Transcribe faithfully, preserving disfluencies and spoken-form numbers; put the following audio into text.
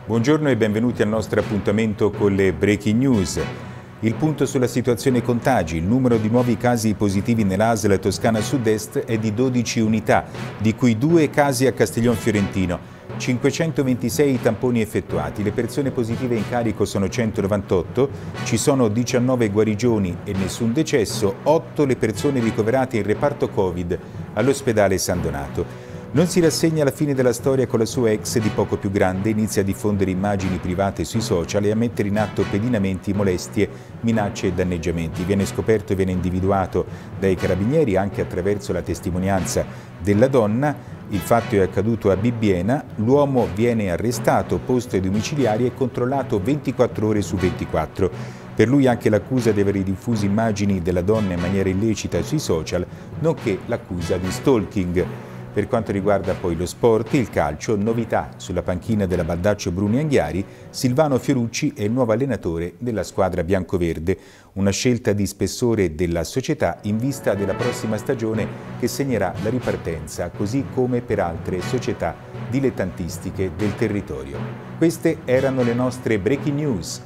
Buongiorno e benvenuti al nostro appuntamento con le Breaking News. Il punto sulla situazione contagi: il numero di nuovi casi positivi nell'A S L Toscana Sud-Est è di dodici unità, di cui due casi a Castiglion Fiorentino. cinquecentoventisei tamponi effettuati, le persone positive in carico sono centonovantotto, ci sono diciannove guarigioni e nessun decesso, otto le persone ricoverate in reparto Covid all'ospedale San Donato. Non si rassegna alla fine della storia con la sua ex di poco più grande, inizia a diffondere immagini private sui social e a mettere in atto pedinamenti, molestie, minacce e danneggiamenti. Viene scoperto e viene individuato dai carabinieri anche attraverso la testimonianza della donna. Il fatto è accaduto a Bibbiena, l'uomo viene arrestato, posto ai domiciliari e controllato ventiquattro ore su ventiquattro. Per lui anche l'accusa di aver diffuso immagini della donna in maniera illecita sui social, nonché l'accusa di stalking. Per quanto riguarda poi lo sport, il calcio, novità sulla panchina della Baldaccio Bruni Anghiari, Silvano Fiorucci è il nuovo allenatore della squadra biancoverde, una scelta di spessore della società in vista della prossima stagione che segnerà la ripartenza, così come per altre società dilettantistiche del territorio. Queste erano le nostre Breaking News.